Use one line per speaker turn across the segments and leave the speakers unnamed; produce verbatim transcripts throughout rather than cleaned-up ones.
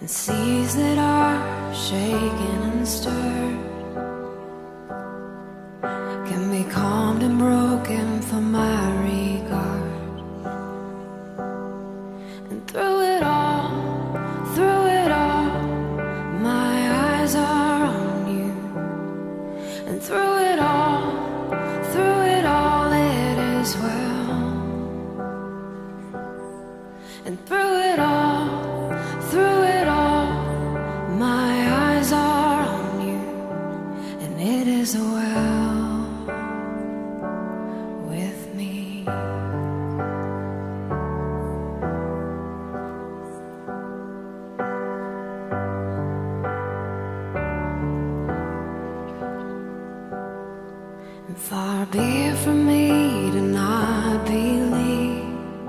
and seas that are shaken and stirred can be calmed and broken for my regard. And through it all, through it all, my eyes are on you. And through it all, through it all, it is well. And through it all, through it all, my eyes are on you, and it is well with me. And far be it from me to not believe,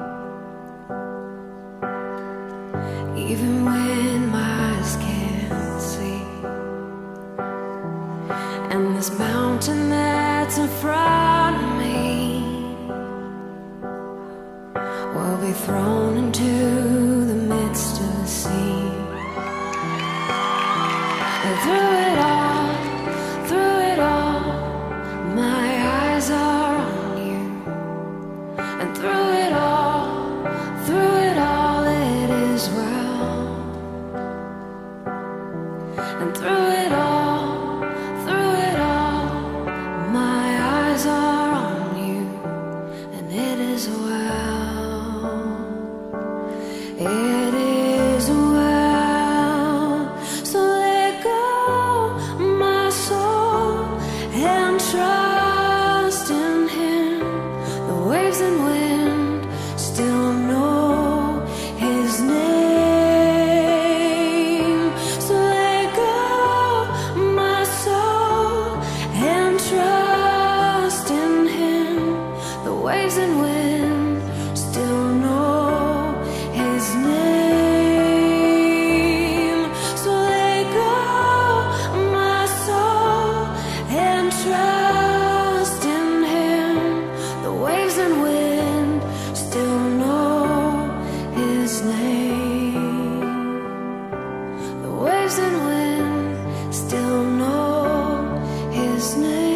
even when my eyes can't see. And this mountain that's in front of me will be thrown into the midst of the sea. And through it all, through it all, my eyes are on you. And through it all, through it all, it is well. And through it all, through it all, my eyes are on you, and it is well. It is well. So let go, my soul, and trust in Him. The waves and wind still know His name. So let go, my soul, and trust in Him. The waves and wind still know His name. So let go, my soul, and trust in Him. The waves and wind still know His name. The waves and wind still know His name.